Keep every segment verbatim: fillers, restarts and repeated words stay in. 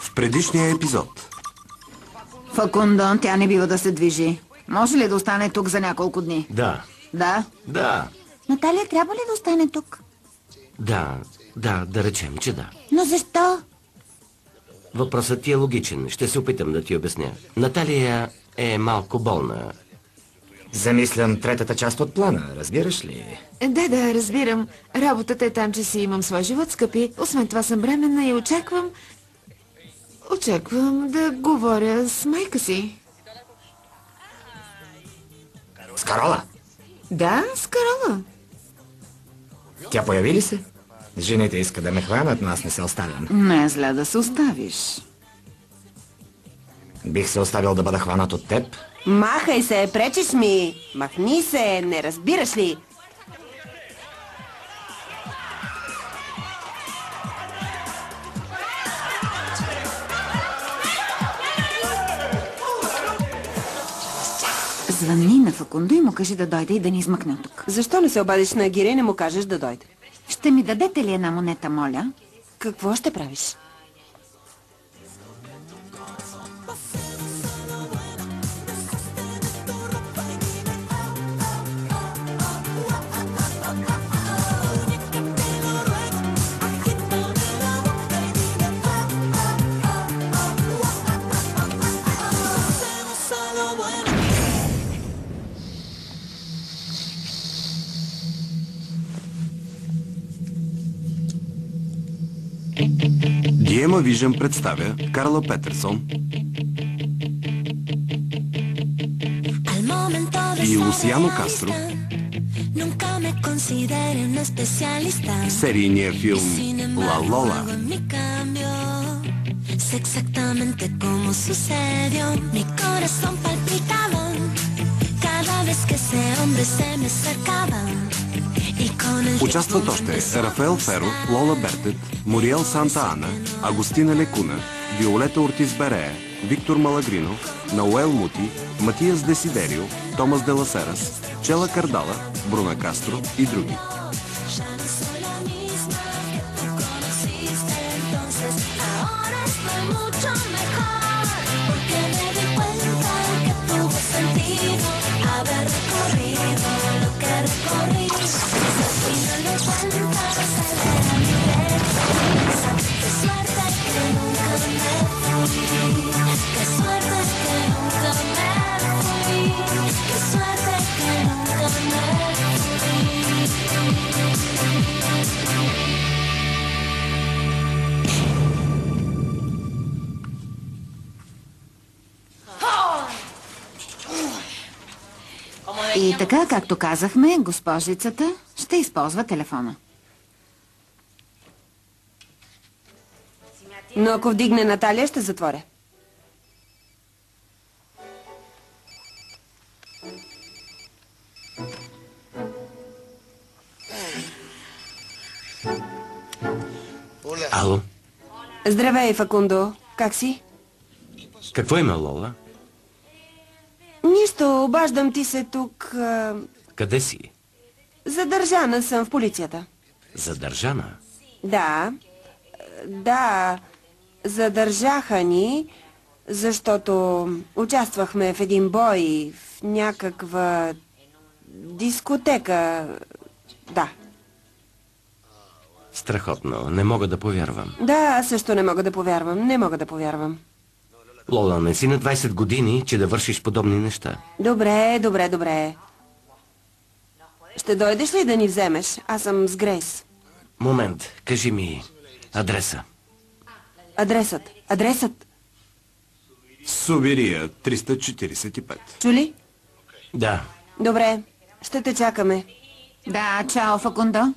В предишния епизод. Факундо, тя не бива да се движи. Може ли да остане тук за няколко дни? Да. Да? Да. Наталия трябва ли да остане тук? Да, да, да речем, че да. Но защо? Въпросът ти е логичен. Ще се опитам да ти обясня. Наталия е малко болна. Замислям третата част от плана, разбираш ли? Да, да, разбирам. Работата е там, че си имам свой живот, скъпи. Освен това съм бременна и очаквам... Очаквам да говоря с майка си. С Карола? Да, с Карола. Тя появи ли се? Жените искат да ме хванат, но аз не се оставям. Не е зле да се оставиш. Бих се оставил да бъда хванат от теб. Махай се, пречиш ми! Махни се, не разбираш ли? Звънни на Факундо и му кажи да дойде и да ни измъкне от тук. Защо не се обадиш на Агире и не му кажеш да дойде? Ще ми дадете ли една монета, моля? Какво ще правиш? Диема Вижън представя Карла Петерсон и Лусиано Кастро в серийния филм Ла Лола. Участват още Рафаел Феро, Лола Бертет, Мориел Санта Ана, Агустина Лекуна, Виолета Ортис Берея, Виктор Малагрино, Науел Мути, Матиас Десидерио, Томас де Ласерас, Чела Кардала, Бруна Кастро и други. И така, както казахме, госпожицата ще използва телефона. Но ако вдигне Наталия, ще затворя. Ало? Здравей, Факундо. Как си? Какво има, Лола? Нищо, обаждам ти се тук. А... Къде си? Задържана съм в полицията. Задържана? Да. Да. Задържаха ни, защото участвахме в един бой, в някаква дискотека. Да. Страхотно. Не мога да повярвам. Да, аз също не мога да повярвам. Не мога да повярвам. Лола, не си на двайсет години, че да вършиш подобни неща. Добре, добре, добре. Ще дойдеш ли да ни вземеш? Аз съм с Грейс. Момент, кажи ми адреса. Адресът. Адресът. Субирия триста четиридесет и пет. Чули? Да. Добре, ще те чакаме. Да, чао, Факундо.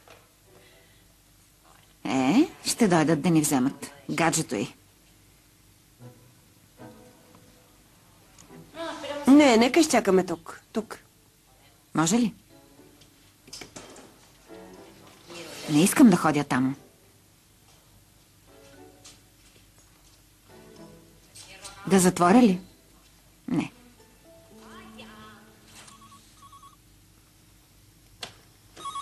Е, ще дойдат да ни вземат. Гаджето й. Не, нека изчакаме тук. Тук. Може ли? Не искам да ходя там. Да затворя ли? Не.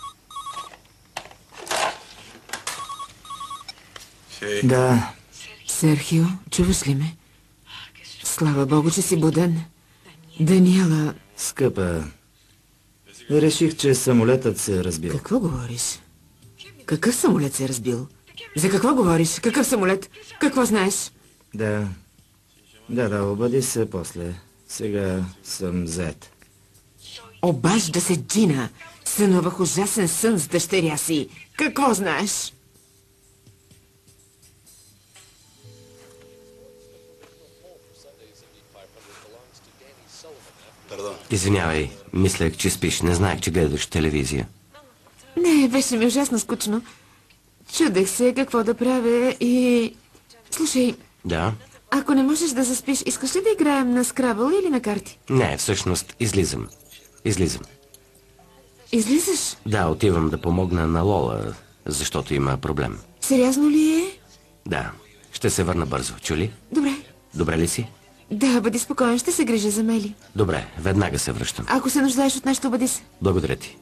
Да. Серхио, чуваш ли ме? Слава Богу, че си буден. Даниела... Скъпа, реших, че самолетът се е разбил. Какво говориш? Какъв самолет се е разбил? За какво говориш? Какъв самолет? Какво знаеш? Да, да, да, обади се после. Сега съм зает. Обажда се Джина. Сънувах ужасен сън с дъщеря си. Какво знаеш? Извинявай, мислех, че спиш. Не знаех, че гледаш телевизия. Не, беше ми ужасно скучно. Чудех се какво да правя и... Слушай, Да? ако не можеш да заспиш, искаш ли да играем на скрабъл или на карти? Не, всъщност излизам. Излизам. Излизаш? Да, отивам да помогна на Лола, защото има проблем. Сериозно ли е? Да, ще се върна бързо. Чули? Добре. Добре ли си? Да, бъди спокоен, ще се грижа за Мели. Добре, веднага се връщам. Ако се нуждаеш от нещо, бъди се. Благодаря ти.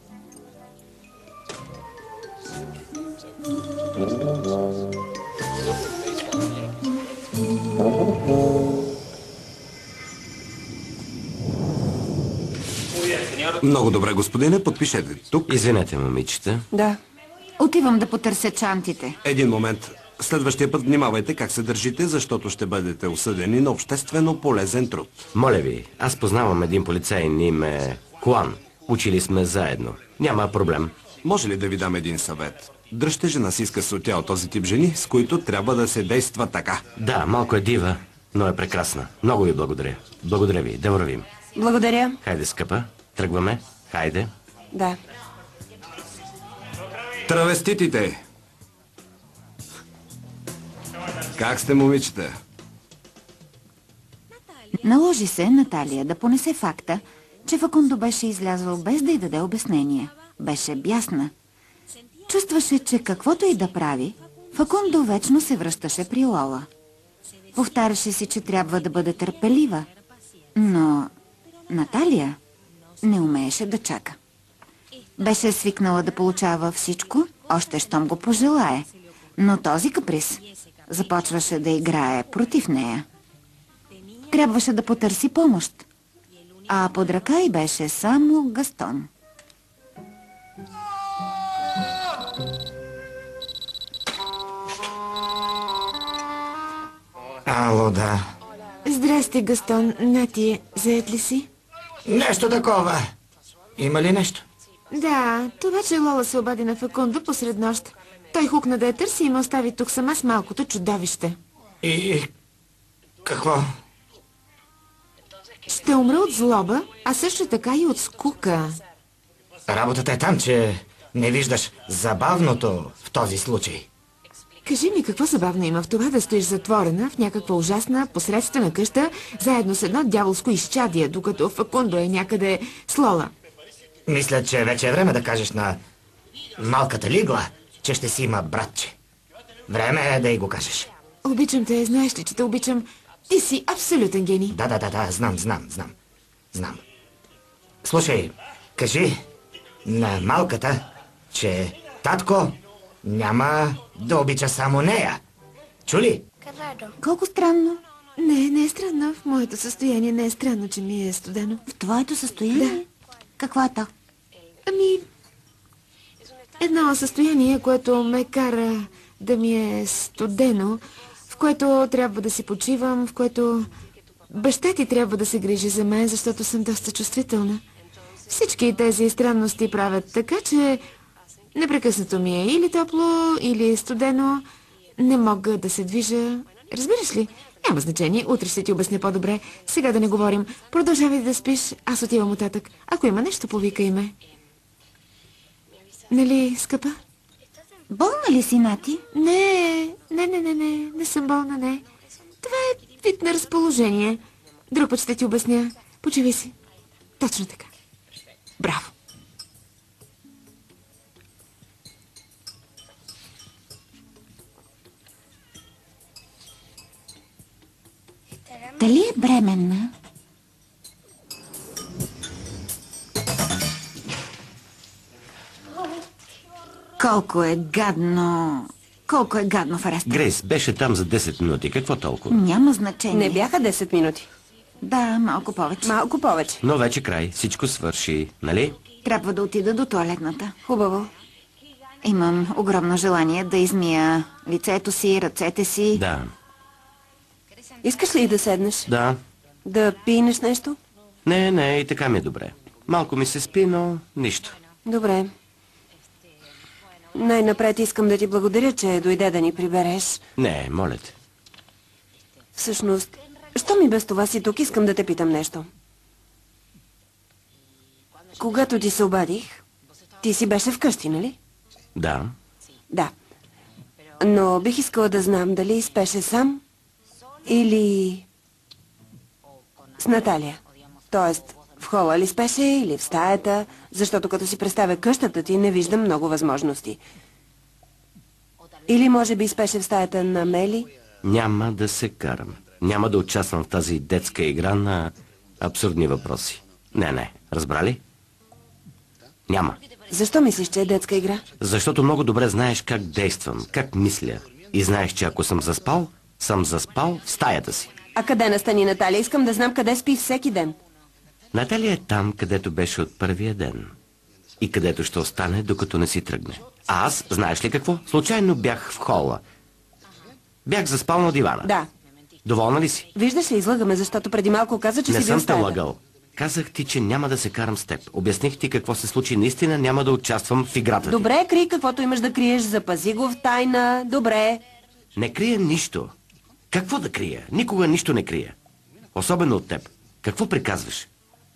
Много добре, господине, подпишете тук. Извинете, момичета. Да. Отивам да потърся чантите. Един момент. Следващия път внимавайте как се държите, защото ще бъдете осъдени на обществено полезен труд. Моля ви, аз познавам един полицай, име Хуан. Учили сме заедно. Няма проблем. Може ли да ви дам един съвет? Дръжте жена си с късотя от този тип жени, с които трябва да се действа така. Да, малко е дива, но е прекрасна. Много ви благодаря. Благодаря ви. Да вървим. Благодаря. Хайде, скъпа. Тръгваме. Хайде. Да. Травеститите! Как сте, момичета? Наложи се Наталия да понесе факта, че Факундо беше излязъл без да й даде обяснение. Беше бясна. Чувстваше, че каквото и да прави, Факундо вечно се връщаше при Лола. Повтаряше си, че трябва да бъде търпелива. Но Наталия не умееше да чака. Беше свикнала да получава всичко, още щом го пожелае. Но този каприз започваше да играе против нея. Трябваше да потърси помощ. А под ръка й беше само Гастон. Ало, да. Здрасти, Гастон. Нати, заед ли си? Нещо такова. Има ли нещо? Да, това, че Лола се обади на Факундо посред нощ. Той хукна да я търси и ме остави тук сама с малкото чудовище. И... какво? Ще умра от злоба, а също така и от скука. Работата е там, че не виждаш забавното в този случай. Кажи ми, какво забавно има в това да стоиш затворена в някаква ужасна, посредствена къща, заедно с едно дяволско изчадие, докато Факундо е някъде с Лола? Мисля, че вече е време да кажеш на малката Лигла, че ще си има братче. Време е да й го кажеш. Обичам те, знаеш ли, че те обичам? Ти си абсолютен гений. Да, да, да, да, знам, знам, знам. Знам. Слушай, кажи на малката, че татко няма да обича само нея. Чули? Колко странно. Не, не е странно. В моето състояние не е странно, че ми е студено. В твоето състояние? Да. Какво е то? Ами, едно състояние, което ме кара да ми е студено, в което трябва да си почивам, в което баща ти трябва да се грижи за мен, защото съм доста чувствителна. Всички тези странности правят така, че непрекъснато ми е или топло, или студено. Не мога да се движа. Разбираш ли? Няма значение, утре ще ти обясня по-добре. Сега да не говорим. Продължавай да спиш, аз отивам оттатък. Ако има нещо, повикай ме. Нали, скъпа? Болна ли си, Нати? Не, не, не, не, не, не съм болна, не. Това е вид на разположение. Друг път ще ти обясня. Почивай си. Точно така. Браво. Дали е бременна? Колко е гадно Колко е гадно в ареста. Грейс беше там за десет минути. Какво толкова? Няма значение. Не бяха десет минути. Да, малко повече. Малко повече. Но вече край. Всичко свърши, нали? Трябва да отида до тоалетната. Хубаво. Имам огромно желание да измия лицето си, ръцете си. Да. Искаш ли да седнеш? Да. Да пинеш нещо? Не, не, и така ми е добре. Малко ми се спи, но нищо. Добре. Най-напред искам да ти благодаря, че дойде да ни прибереш. Не, моля те. Всъщност, що ми без това си тук, искам да те питам нещо. Когато ти се обадих, ти си беше вкъщи, нали? Да. Да. Но бих искала да знам дали спеше сам или с Наталия. Тоест, в хола ли спеше или в стаята, защото като си представя къщата ти, не виждам много възможности. Или може би спеше в стаята на Мели? Няма да се карам. Няма да участвам в тази детска игра на абсурдни въпроси. Не, не. Разбрали? Няма. Защо мислиш, че е детска игра? Защото много добре знаеш как действам, как мисля. И знаеш, че ако съм заспал, съм заспал в стаята си. А къде настани Наталия? Искам да знам къде спи всеки ден. Наталия е там, където беше от първия ден. И където ще остане, докато не си тръгне. А аз, знаеш ли какво? Случайно бях в хола. Бях заспал на дивана. Да. Доволна ли си? Виждаш ли, излъгаме, защото преди малко каза, че Не си бил съм в те стаята. лъгал. Казах ти, че няма да се карам с теб. Обясних ти какво се случи. Наистина няма да участвам в играта ти. Добре, крий каквото имаш да криеш, запази го в тайна. Добре. Не крия нищо. Какво да крия? Никога нищо не крия. Особено от теб. Какво приказваш?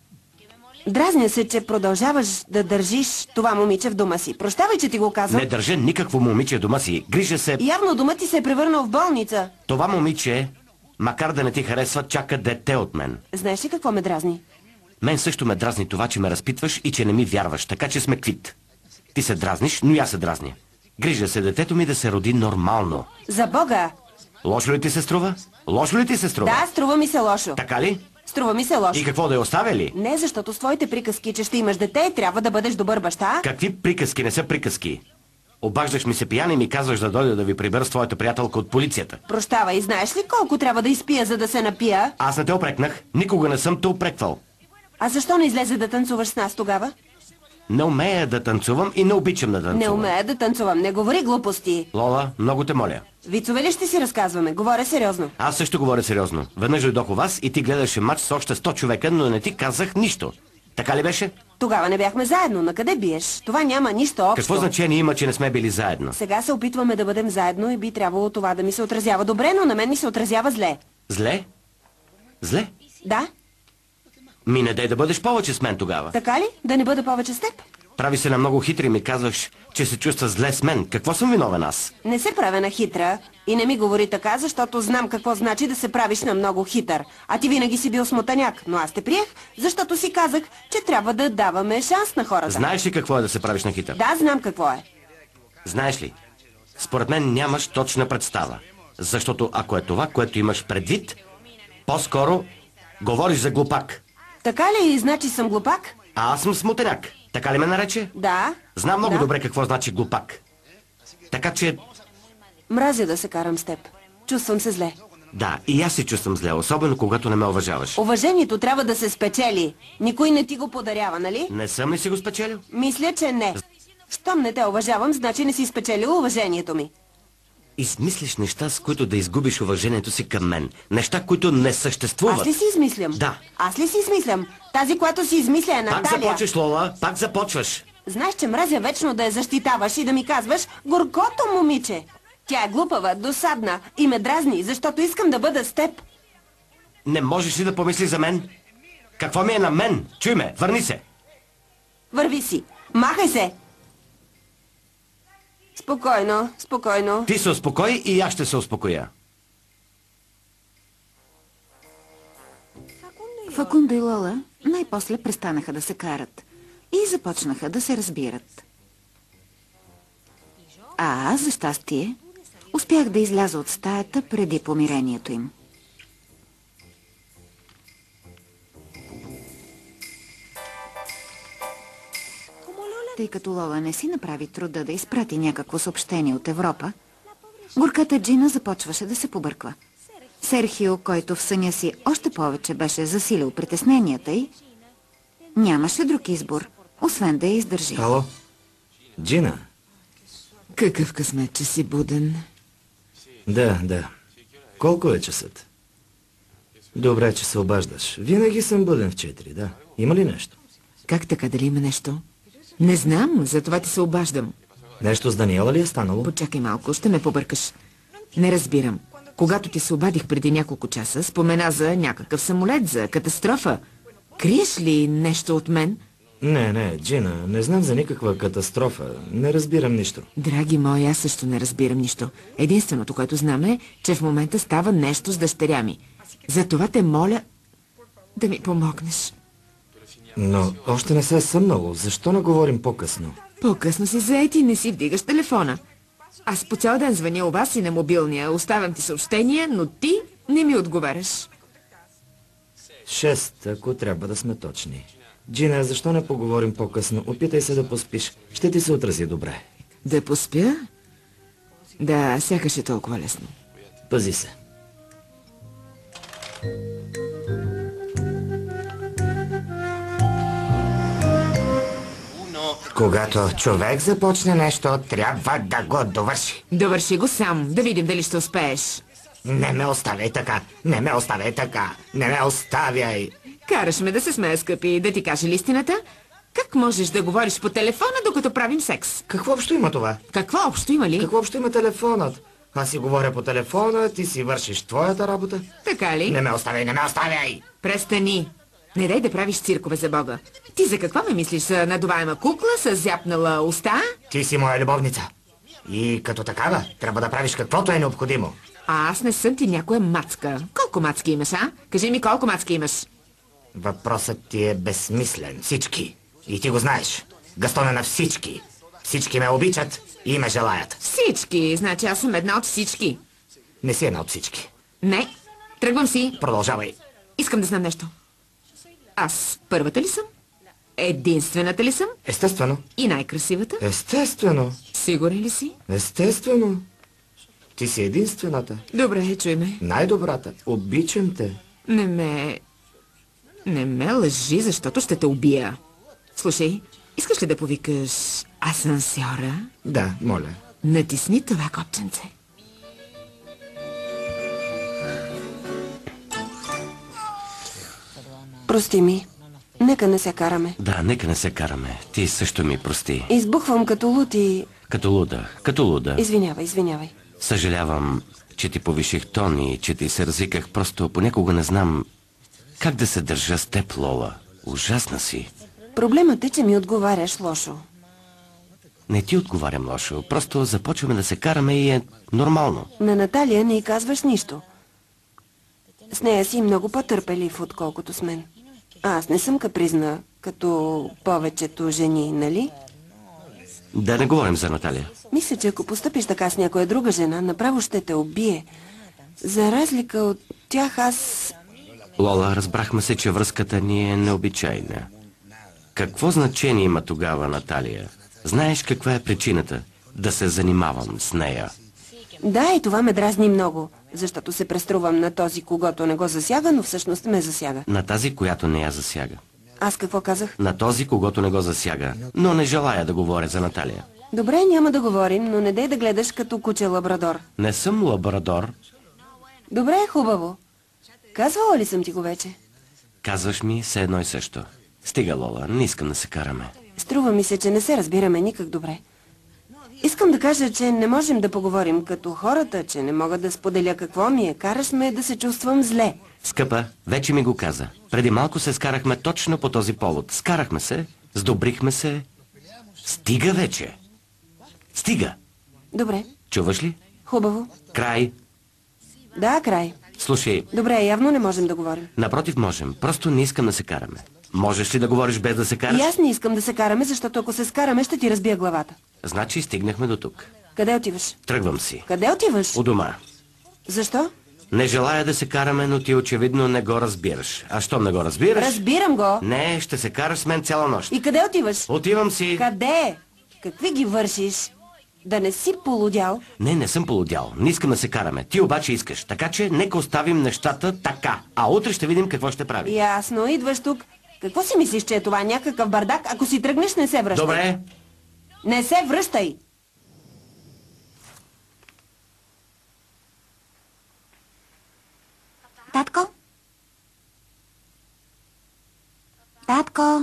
Дразня се, че продължаваш да държиш това момиче в дома си. Прощавай, че ти го казвам. Не държа никакво момиче в дома си. Грижа се... Явно дома ти се е превърнал в болница. Това момиче, макар да не ти харесва, чака дете от мен. Знаеш ли какво ме дразни? Мен също ме дразни това, че ме разпитваш и че не ми вярваш, така че сме квит. Ти се дразниш, но и аз се дразня. Грижа се детето ми да се роди нормално. За Бога! Лошо ли ти се струва? Лошо ли ти се струва? Да, струва ми се лошо. Така ли? Струва ми се лошо. И какво да я оставя ли? Не, защото с твоите приказки, че ще имаш дете, трябва да бъдеш добър баща. Какви приказки не са приказки? Обаждаш ми се пиян и ми казваш да дойда да ви прибера с твоята приятелка от полицията. Прощавай, знаеш ли колко трябва да изпия, за да се напия? Аз не те опрекнах. Никога не съм те опреквал. А защо не излезе да танцуваш с нас тогава? Не умея да танцувам и не обичам да танцувам. Не умея да танцувам, не говори глупости. Лола, много те моля. Вицове ли ще си разказваме? Говоря сериозно. Аз също говоря сериозно. Веднъж дойдох у вас и ти гледаше матч с още сто човека, но не ти казах нищо. Така ли беше? Тогава не бяхме заедно. На къде биеш? Това няма нищо общо. Какво значение има, че не сме били заедно? Сега се опитваме да бъдем заедно и би трябвало това да ми се отразява добре, но на мен ми се отразява зле. Зле? Зле? Да? Ми не дай да бъдеш повече с мен тогава. Така ли? Да не бъда повече с теб? Прави се на много хитри и ми казваш, че се чувства зле с мен. Какво съм виновен аз? Не се правя на хитра и не ми говори така, защото знам какво значи да се правиш на много хитър. А ти винаги си бил смотаняк, но аз те приех, защото си казах, че трябва да даваме шанс на хората. Знаеш ли какво е да се правиш на хитър? Да, знам какво е. Знаеш ли? Според мен нямаш точна представа. Защото ако е това, което имаш предвид, по-скоро говориш за глупак. Така ли? Значи съм глупак? А аз съм смутеняк. Така ли ме нарече? Да. Знам много да. добре какво значи глупак. Така че, Мразя да се карам с теб. Чувствам се зле. да, и аз се чувствам зле, особено когато не ме уважаваш. Уважението трябва да се спечели. Никой не ти го подарява, нали? Не съм ли си го спечелил? Мисля, че не. Щом не те уважавам, значи не си спечелил уважението ми. Измислиш неща, с които да изгубиш уважението си към мен. Неща, които не съществуват. Аз ли си измислям? Да. Аз ли си измислям? Тази, която си измисля е Пак Наталия. започваш, Лола, пак започваш. Знаеш, че мразя вечно да я защитаваш и да ми казваш горкото момиче. Тя е глупава, досадна и ме дразни, защото искам да бъда с теб. Не можеш ли да помислиш за мен? Какво ми е на мен? Чуй ме, върни се. Върви си. Махай се. Спокойно, спокойно. Ти се успокой и аз ще се успокоя. Факундо и Лола най-после престанаха да се карат и започнаха да се разбират. А аз, за щастие, успях да изляза от стаята преди помирението им. Тъй като Лола не си направи труда да изпрати някакво съобщение от Европа, Горката Джина започваше да се побърква. Серхио, който в съня си още повече беше засилил притесненията й, нямаше друг избор, освен да я издържи. Ало? Джина? Какъв късмет, че си буден. Да, да. Колко е часът? Добре, че се обаждаш. Винаги съм буден в четири, да. Има ли нещо? Как така, дали има нещо? Не знам, затова ти се обаждам. Нещо с Даниела ли е станало? Почакай малко, ще ме побъркаш. Не разбирам. Когато ти се обадих преди няколко часа, спомена за някакъв самолет, за катастрофа. Криеш ли нещо от мен? Не, не, Джина, не знам за никаква катастрофа. Не разбирам нищо. Драги мои, аз също не разбирам нищо. Единственото, което знам е, че в момента става нещо с дъщеря ми. Затова те моля да ми помогнеш. Но още не се е съмнало. Защо не говорим по-късно? По-късно си заети и не си вдигаш телефона. Аз по цял ден звъня у вас и на мобилния. Оставям ти съобщения, но ти не ми отговаряш. Шест, ако трябва да сме точни. Джина, защо не поговорим по-късно? Опитай се да поспиш. Ще ти се отрази добре. Да поспя? Да, сякаш е толкова лесно. Пази се. Когато човек започне нещо, трябва да го довърши. Довърши го сам, да видим дали ще успееш. Не ме оставяй така, не ме оставяй така, не ме оставяй. Караш ме да се смея, скъпи, да ти кажа ли истината? Как можеш да говориш по телефона, докато правим секс? Какво общо има това? Какво общо има ли? Какво общо има телефонът? Аз си говоря по телефона, ти си вършиш твоята работа. Така ли? Не ме оставяй, не ме оставяй! Престани! Не дай да правиш циркове за Бога. Ти за какво ме мислиш? За надуваема кукла с зяпнала уста? Ти си моя любовница. И като такава, трябва да правиш каквото е необходимо. А аз не съм ти някоя мацка. Колко мацки имаш, а? Кажи ми колко мацки имаш. Въпросът ти е безсмислен. Всички. И ти го знаеш. Гастон е на всички. Всички ме обичат и ме желаят. Всички. Значи аз съм една от всички. Не си една от всички. Не. Тръгвам си. Продължавай. Искам да знам нещо. Аз първата ли съм? Единствената ли съм? Естествено. И най-красивата? Естествено. Сигурен ли си? Естествено. Ти си единствената. Добре, чуй ме. Най-добрата. Обичам те. Не ме... Не ме лъжи, защото ще те убия. Слушай, искаш ли да повикаш асансьора? Да, моля. Натисни това копченце. Прости ми. Нека не се караме. Да, нека не се караме. Ти също ми прости. Избухвам като луд и... Като луда, като луда. Извинявай, извинявай. Съжалявам, че ти повиших тон и че ти се развиках. Просто понякога не знам как да се държа с теб, Лола. Ужасна си. Проблемът е, че ми отговаряш лошо. Не ти отговарям лошо. Просто започваме да се караме и е нормално. На Наталия не й казваш нищо. С нея си много по-търпелив, отколкото с мен. А аз не съм капризна, като повечето жени, нали? Да не говорим за Наталия. Мисля, че ако постъпиш така с някоя друга жена, направо ще те убие. За разлика от тях, аз... Лола, разбрахме се, че връзката ни е необичайна. Какво значение има тогава Наталия? Знаеш каква е причината да се занимавам с нея? Да, и това ме дразни много, защото се преструвам на този, когото не го засяга, но всъщност ме засяга. На тази, която не я засяга. Аз какво казах? На този, когото не го засяга, но не желая да говоря за Наталия. Добре, няма да говорим, но не дай да гледаш като куче лабрадор. Не съм лабрадор. Добре, хубаво. Казвала ли съм ти го вече? Казваш ми все едно и също. Стига, Лола, не искам да се караме. Струва ми се, че не се разбираме никак добре. Искам да кажа, че не можем да поговорим като хората, че не мога да споделя какво ми е. Караш ме да се чувствам зле. Скъпа, вече ми го каза. Преди малко се скарахме точно по този повод. Скарахме се, сдобрихме се. Стига вече. Стига. Добре. Чуваш ли? Хубаво. Край. Да, край. Слушай, Добре, явно не можем да говорим. напротив можем. Просто не искам да се караме. Можеш ли да говориш без да се караш? И аз не искам да се караме, защото ако се скараме, ще ти разбия главата. Значи стигнахме до тук. Къде отиваш? Тръгвам си. Къде отиваш? У дома. Защо? Не желая да се караме, но ти очевидно не го разбираш. А щом не го разбираш... Разбирам го. Не, ще се караш с мен цяла нощ. И къде отиваш? Отивам си. Къде? Какви ги вършиш? Да не си полудял? Не, не съм полудял. Не искам да се караме. Ти обаче искаш. Така че нека оставим нещата така. А утре ще видим какво ще прави. Ясно, идваш тук. Какво си мислиш, че е това? Някакъв бардак? Ако си тръгнеш, не се връщай. Добре. Не се връщай! Татко? Татко?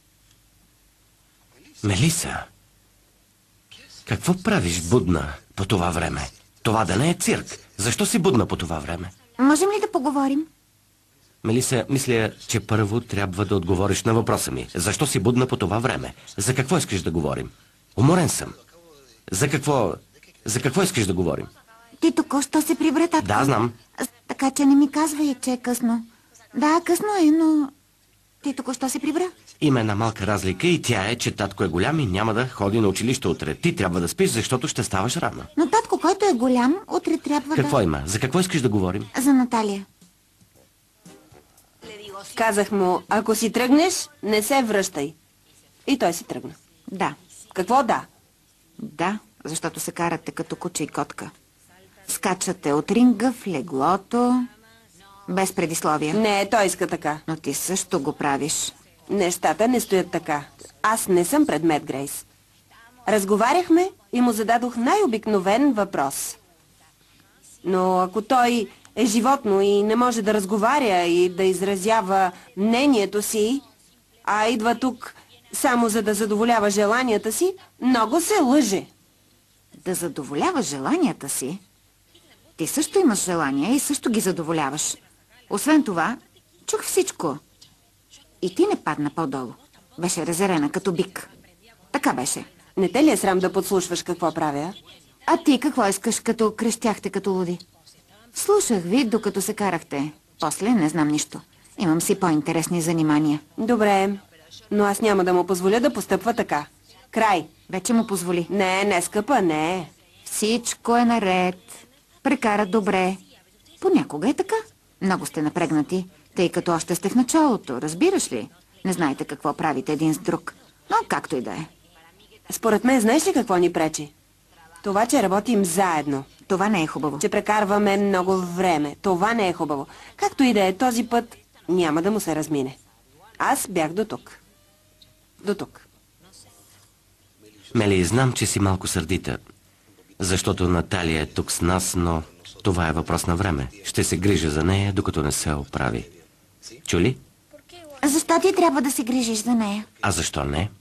Мелиса, какво правиш будна по това време? Това да не е цирк. Защо си будна по това време? Можем ли да поговорим? Мелиса, мисля, че първо трябва да отговориш на въпроса ми. Защо си будна по това време? За какво искаш да говорим? Уморен съм. За какво... За какво искаш да говорим? Ти току-що се прибра, татко. Да, знам. Така че не ми казвай, че е късно. Да, късно е, но... Ти току-що се прибра. Има една малка разлика и тя е, че татко е голям и няма да ходи на училище утре. Ти трябва да спиш, защото ще ставаш рано. Но татко, който е голям, утре трябва Какво да... има? За какво искаш да говорим? За Наталия. Казах му, ако си тръгнеш, не се връщай. И той си тръгна. Да. Какво да? Да, защото се карате като куче и котка. Скачате от ринга в леглото, без предисловия. Не, той иска така. Но ти също го правиш. Нещата не стоят така. Аз не съм предмет, Грейс. Разговаряхме и му зададох най-обикновен въпрос. Но ако той е животно и не може да разговаря и да изразява мнението си, а идва тук само за да задоволява желанията си, много се лъже. Да задоволява желанията си? Ти също имаш желания и също ги задоволяваш. Освен това, чух всичко. И ти не падна по-долу. Беше разярена като бик. Така беше. Не те ли е срам да подслушваш какво правя? А ти какво искаш, като крещяхте като луди? Слушах ви, докато се карахте. После не знам нищо. Имам си по-интересни занимания. Добре, но аз няма да му позволя да постъпва така. Край. Вече му позволи. Не, не, скъпа, не. Всичко е наред. Прекара добре. Понякога е така. Много сте напрегнати, тъй като още сте в началото, разбираш ли? Не знаете какво правите един с друг. Но както и да е. Според мен, знаеш ли какво ни пречи? Това, че работим заедно. Това не е хубаво. Че прекарваме много време. Това не е хубаво. Както и да е, този път няма да му се размине. Аз бях до тук. До тук. Мели, знам, че си малко сърдита, защото Наталия е тук с нас, но това е въпрос на време. Ще се грижа за нея, докато не се оправи. Чули? Защо ти трябва да се грижиш за нея? А защо не?